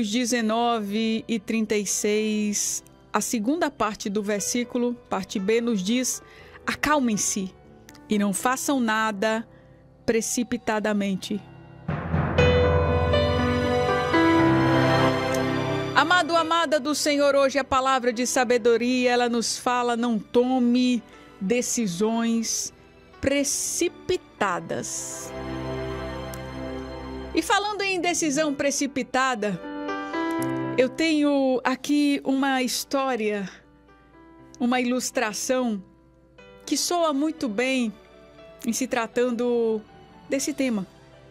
Provérbios 19 e 36, a segunda parte do versículo, parte B, nos diz: acalmem-se e não façam nada precipitadamente. Amado, amada do Senhor, hoje a palavra de sabedoria, ela nos fala: não tome decisões precipitadas. E falando em decisão precipitada, eu tenho aqui uma história, uma ilustração que soa muito bem em se tratando desse tema.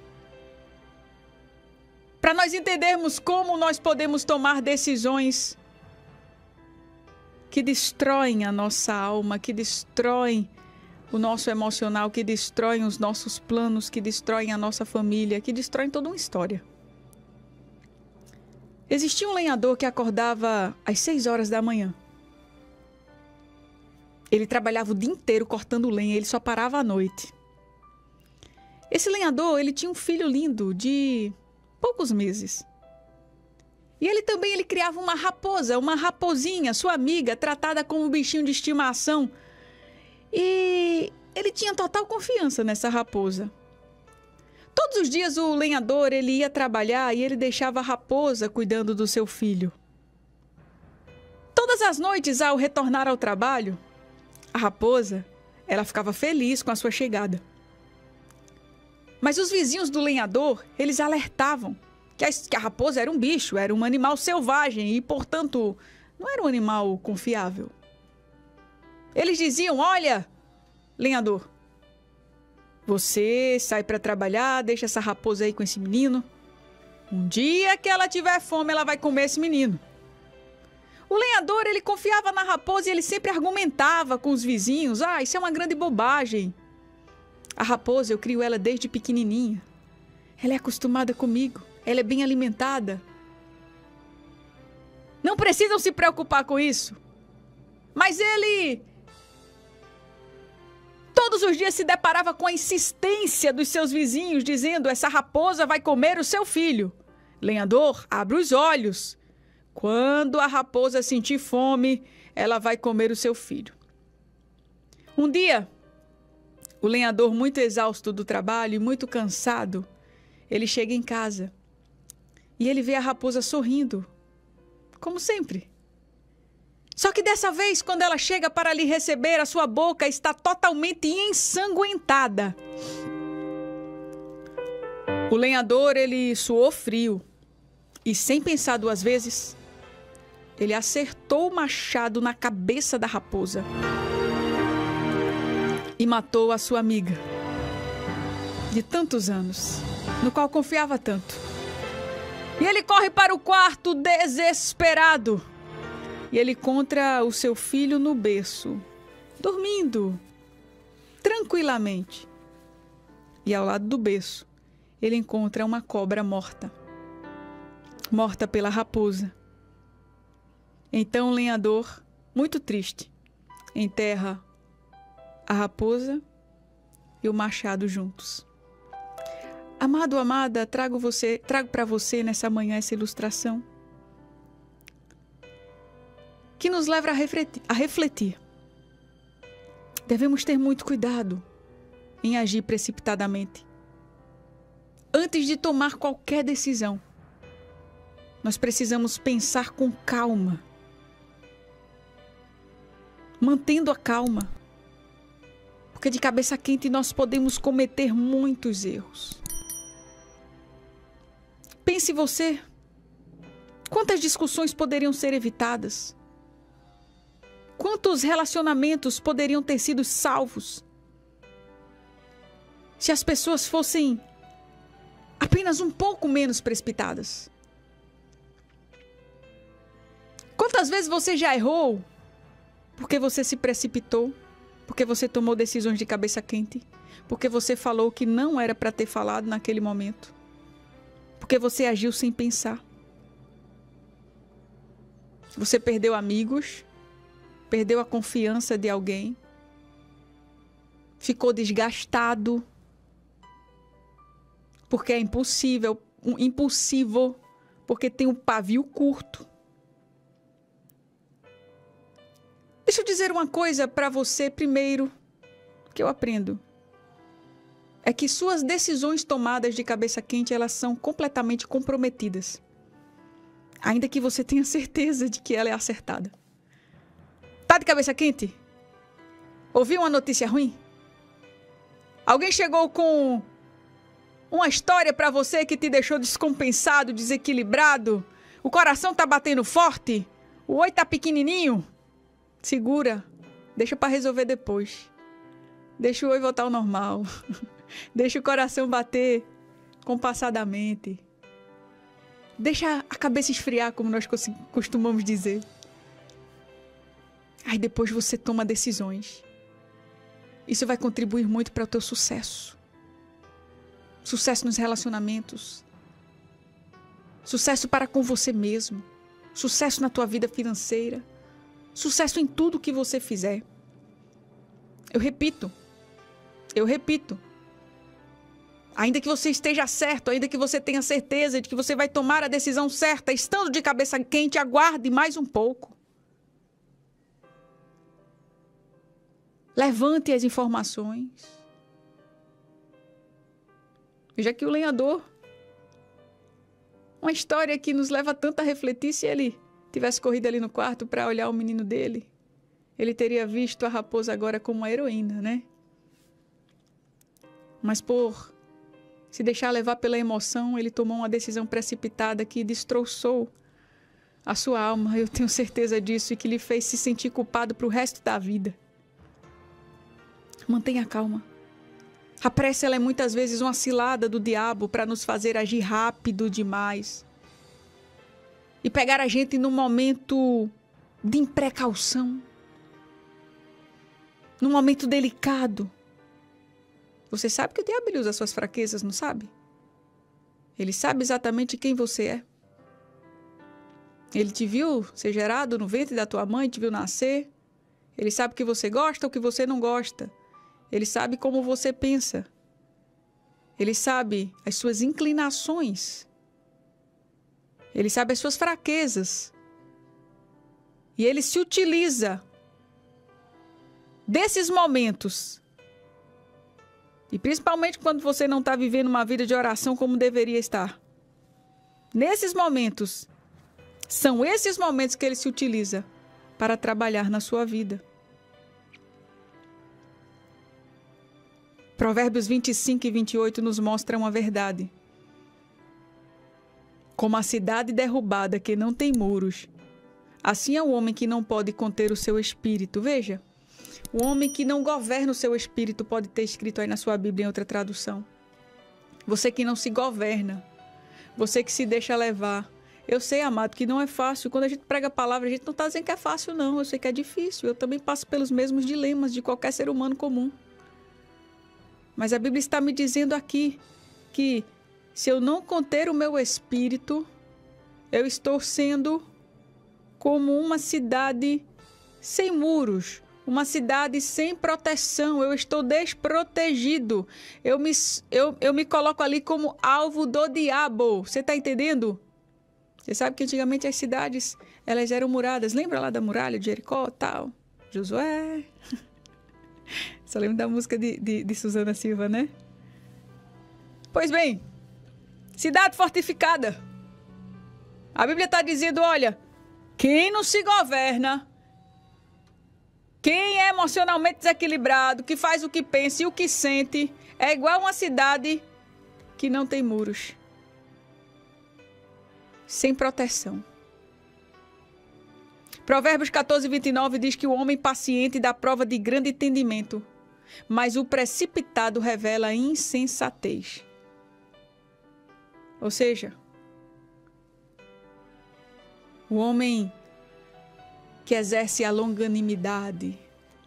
Para nós entendermos como nós podemos tomar decisões que destroem a nossa alma, que destroem o nosso emocional, que destroem os nossos planos, que destroem a nossa família, que destroem toda uma história. Existia um lenhador que acordava às 6 horas da manhã. Ele trabalhava o dia inteiro cortando lenha, ele só parava à noite. Esse lenhador, ele tinha um filho lindo de poucos meses. E ele criava uma raposa, uma raposinha, sua amiga, tratada como um bichinho de estimação. E ele tinha total confiança nessa raposa. Todos os dias o lenhador, ele ia trabalhar e ele deixava a raposa cuidando do seu filho. Todas as noites, ao retornar ao trabalho, a raposa, ela ficava feliz com a sua chegada. Mas os vizinhos do lenhador, eles alertavam que a raposa era um bicho, era um animal selvagem e, portanto, não era um animal confiável. Eles diziam: olha, lenhador, você sai para trabalhar, deixa essa raposa aí com esse menino. Um dia que ela tiver fome, ela vai comer esse menino. O lenhador, ele confiava na raposa e ele sempre argumentava com os vizinhos: ah, isso é uma grande bobagem. A raposa, eu crio ela desde pequenininha. Ela é acostumada comigo, ela é bem alimentada. Não precisam se preocupar com isso. Mas ele todos os dias se deparava com a insistência dos seus vizinhos, dizendo: essa raposa vai comer o seu filho. Lenhador, abre os olhos. Quando a raposa sentir fome, ela vai comer o seu filho. Um dia, o lenhador, muito exausto do trabalho e muito cansado, ele chega em casa e ele vê a raposa sorrindo, como sempre. Só que dessa vez, quando ela chega para lhe receber, a sua boca está totalmente ensanguentada. O lenhador, ele suou frio e, sem pensar duas vezes, ele acertou o machado na cabeça da raposa e matou a sua amiga de tantos anos, no qual confiava tanto. E ele corre para o quarto desesperado. E ele encontra o seu filho no berço, dormindo tranquilamente. E ao lado do berço, ele encontra uma cobra morta, morta pela raposa. Então o lenhador, muito triste, enterra a raposa e o machado juntos. Amado, amada, trago para você nessa manhã essa ilustração que nos leva a refletir. Devemos ter muito cuidado em agir precipitadamente. Antes de tomar qualquer decisão, nós precisamos pensar com calma, mantendo a calma, porque de cabeça quente nós podemos cometer muitos erros. Pense você, quantas discussões poderiam ser evitadas? Quantos relacionamentos poderiam ter sido salvos se as pessoas fossem apenas um pouco menos precipitadas? Quantas vezes você já errou porque você se precipitou, porque você tomou decisões de cabeça quente, porque você falou que não era para ter falado naquele momento, porque você agiu sem pensar? Você perdeu amigos, perdeu a confiança de alguém, ficou desgastado, porque é impulsivo porque tem um pavio curto. Deixa eu dizer uma coisa para você primeiro, que eu aprendo. É que suas decisões tomadas de cabeça quente, elas são completamente comprometidas. Ainda que você tenha certeza de que ela é acertada. Tá de cabeça quente? Ouviu uma notícia ruim? Alguém chegou com uma história para você que te deixou descompensado, desequilibrado? O coração tá batendo forte? O oi tá pequenininho? Segura. Deixa para resolver depois. Deixa o oi voltar ao normal. Deixa o coração bater compassadamente. Deixa a cabeça esfriar, como nós costumamos dizer. Aí depois você toma decisões. Isso vai contribuir muito para o teu sucesso. Sucesso nos relacionamentos. Sucesso para com você mesmo. Sucesso na tua vida financeira. Sucesso em tudo que você fizer. Eu repito. Ainda que você esteja certo, ainda que você tenha certeza de que você vai tomar a decisão certa, estando de cabeça quente, aguarde mais um pouco. Levante as informações. Veja que o lenhador, uma história que nos leva tanto a refletir, se ele tivesse corrido ali no quarto para olhar o menino dele, ele teria visto a raposa agora como uma heroína, né? Mas por se deixar levar pela emoção, ele tomou uma decisão precipitada que destroçou a sua alma, eu tenho certeza disso, e que lhe fez se sentir culpado para o resto da vida. Mantenha calma. A pressa, ela é muitas vezes uma cilada do diabo para nos fazer agir rápido demais e pegar a gente num momento de imprecaução, num momento delicado. Você sabe que o diabo usa as suas fraquezas, não sabe? Ele sabe exatamente quem você é. Ele te viu ser gerado no ventre da tua mãe, te viu nascer. Ele sabe o que você gosta ou o que você não gosta. Ele sabe como você pensa. Ele sabe as suas inclinações. Ele sabe as suas fraquezas. E ele se utiliza desses momentos. E principalmente quando você não está vivendo uma vida de oração como deveria estar. Nesses momentos, são esses momentos que ele se utiliza para trabalhar na sua vida. Provérbios 25 e 28 nos mostram uma verdade. Como a cidade derrubada que não tem muros, assim é o homem que não pode conter o seu espírito. Veja, o homem que não governa o seu espírito, pode ter escrito aí na sua Bíblia em outra tradução. Você que não se governa, você que se deixa levar. Eu sei, amado, que não é fácil. Quando a gente prega a palavra, a gente não está dizendo que é fácil, não. Eu sei que é difícil. Eu também passo pelos mesmos dilemas de qualquer ser humano comum. Mas a Bíblia está me dizendo aqui que se eu não conter o meu espírito, eu estou sendo como uma cidade sem muros, uma cidade sem proteção. Eu estou desprotegido. Eu me coloco ali como alvo do diabo. Você está entendendo? Você sabe que antigamente as cidades, elas eram muradas. Lembra lá da muralha de Jericó, tal? Josué. Só lembro da música de Susana Silva, né? Pois bem, cidade fortificada. A Bíblia está dizendo, olha, quem não se governa, quem é emocionalmente desequilibrado, que faz o que pensa e o que sente, é igual uma cidade que não tem muros, sem proteção. Provérbios 14, 29 diz que o homem paciente dá prova de grande entendimento, mas o precipitado revela insensatez. Ou seja, o homem que exerce a longanimidade,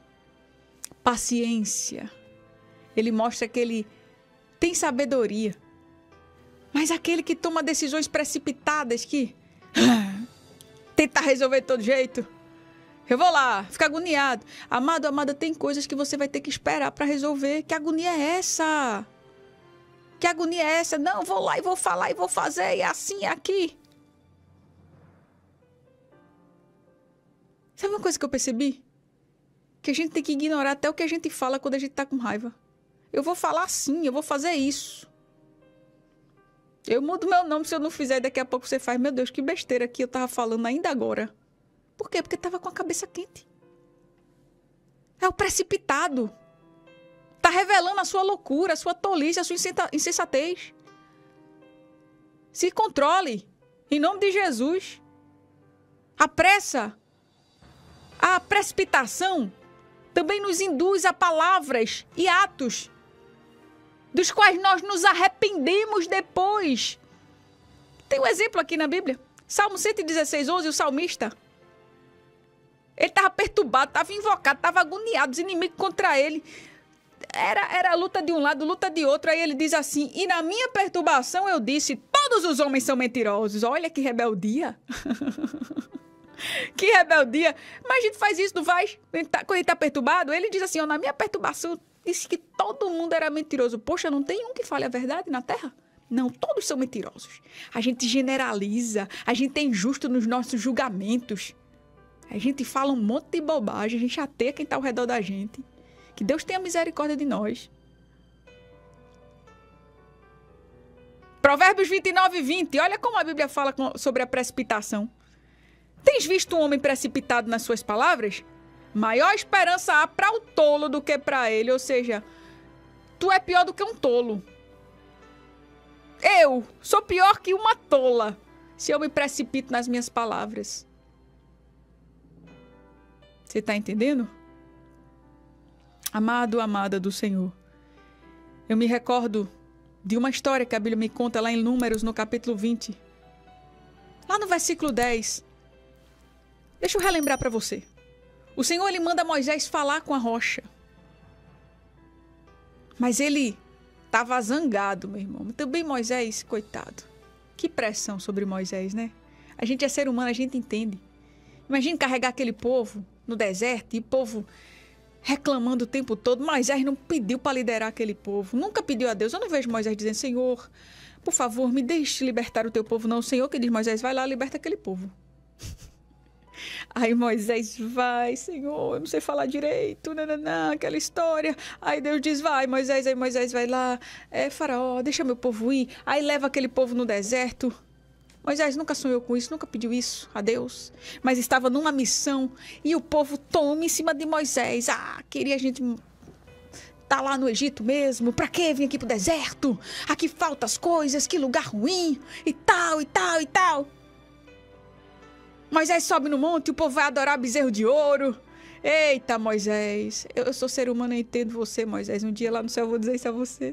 paciência, ele mostra que ele tem sabedoria. Mas aquele que toma decisões precipitadas, que tenta resolver de todo jeito, eu vou lá, fica agoniado. Amado, amada, tem coisas que você vai ter que esperar para resolver. Que agonia é essa? Que agonia é essa? Não, vou lá e vou falar e vou fazer, e assim, aqui. Sabe uma coisa que eu percebi? Que a gente tem que ignorar até o que a gente fala quando a gente tá com raiva. Eu vou falar assim, eu vou fazer isso. Eu mudo meu nome se eu não fizer, daqui a pouco você faz, meu Deus, que besteira que eu tava falando ainda agora. Por quê? Porque tava com a cabeça quente. É o precipitado. Tá revelando a sua loucura, a sua tolice, a sua insensatez. Se controle, em nome de Jesus. A pressa, a precipitação também nos induz a palavras e atos dos quais nós nos arrependemos depois. Tem um exemplo aqui na Bíblia. Salmo 116, 11, o salmista. Ele estava perturbado, estava invocado, estava agoniado, os inimigos contra ele. Era luta de um lado, luta de outro. Aí ele diz assim, e na minha perturbação eu disse, todos os homens são mentirosos. Olha que rebeldia. Que rebeldia. Mas a gente faz isso, não faz? Quando ele está perturbado, ele diz assim, na minha perturbação, disse que todo mundo era mentiroso. Poxa, não tem um que fale a verdade na Terra? Não, todos são mentirosos. A gente generaliza, a gente é injusto nos nossos julgamentos. A gente fala um monte de bobagem, a gente chateia quem está ao redor da gente. Que Deus tenha misericórdia de nós. Provérbios 29, 20. Olha como a Bíblia fala sobre a precipitação. Tens visto um homem precipitado nas suas palavras? Maior esperança há para o tolo do que para ele. Ou seja, tu é pior do que um tolo. Eu sou pior que uma tola se eu me precipito nas minhas palavras. Você está entendendo? Amado, amada do Senhor. Eu me recordo de uma história que a Bíblia me conta lá em Números, no capítulo 20. Lá no versículo 10. Deixa eu relembrar para você. O Senhor, ele manda Moisés falar com a rocha. Mas ele estava zangado, meu irmão. Também Moisés, coitado. Que pressão sobre Moisés, né? A gente é ser humano, a gente entende. Imagina carregar aquele povo no deserto e o povo reclamando o tempo todo. Moisés não pediu para liderar aquele povo. Nunca pediu a Deus. Eu não vejo Moisés dizendo, Senhor, por favor, me deixe libertar o teu povo. Não, o Senhor que diz, Moisés, vai lá, liberta aquele povo. Aí Moisés vai, Senhor, eu não sei falar direito, nananã, aquela história. Aí Deus diz, vai, Moisés, aí Moisés vai lá, Faraó, deixa meu povo ir. Aí leva aquele povo no deserto. Moisés nunca sonhou com isso, nunca pediu isso a Deus, mas estava numa missão e o povo toma em cima de Moisés. Queria a gente tá lá no Egito mesmo, pra que vir aqui pro deserto? Aqui faltam as coisas, que lugar ruim, e tal, e tal, e tal. Moisés sobe no monte e o povo vai adorar bezerro de ouro. Eita, Moisés, eu sou ser humano, eu entendo você, Moisés. Um dia lá no céu eu vou dizer isso a você.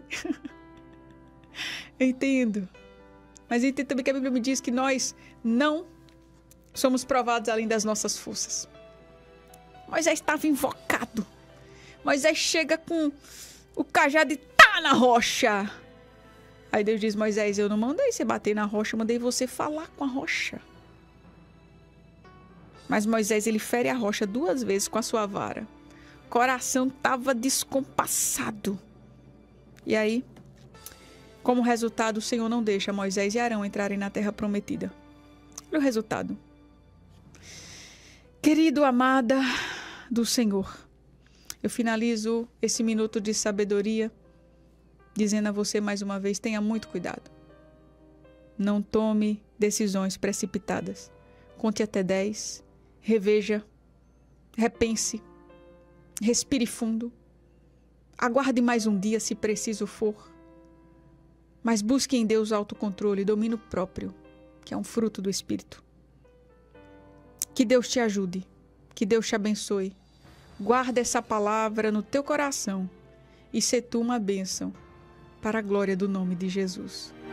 Eu entendo. Mas eu entendo também que a Bíblia me diz que nós não somos provados além das nossas forças. Moisés estava invocado. Moisés chega com o cajado e tá na rocha. Aí Deus diz, Moisés, eu não mandei você bater na rocha, eu mandei você falar com a rocha. Mas Moisés, ele fere a rocha 2 vezes com a sua vara. O coração estava descompassado. E aí, como resultado, o Senhor não deixa Moisés e Arão entrarem na terra prometida. Olha o resultado. Querido, amada do Senhor, eu finalizo esse minuto de sabedoria dizendo a você mais uma vez, tenha muito cuidado. Não tome decisões precipitadas. Conte até 10. Reveja, repense, respire fundo, aguarde mais um dia se preciso for, mas busque em Deus autocontrole e domínio próprio, que é um fruto do Espírito. Que Deus te ajude, que Deus te abençoe, guarda essa palavra no teu coração e se tu uma bênção para a glória do nome de Jesus.